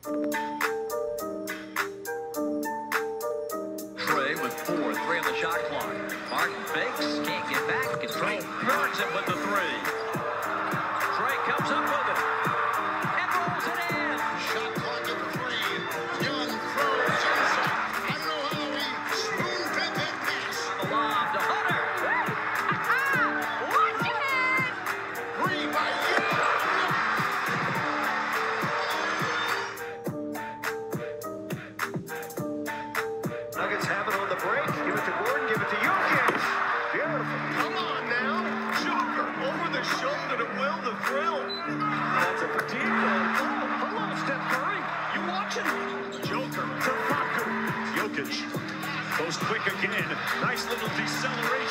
Trae with 4, 3 on the shot clock. Martin fakes, can't get back. Control, burns it with the 3. Trae comes up with it and rolls it in. Shot clock at 3. Young throws inside. I don't know how he spoon-fed that pass. The lob to Hunter. Watch it! 3 by Young. Nuggets have it on the break. Give it to Gordon, give it to Jokic. Beautiful. Come on now. Joker over the shoulder to Will the Thrill. That's a fatigue one. Oh, hello, Steph Curry. You watching? Joker to Facu. Jokic goes quick again. Nice little deceleration.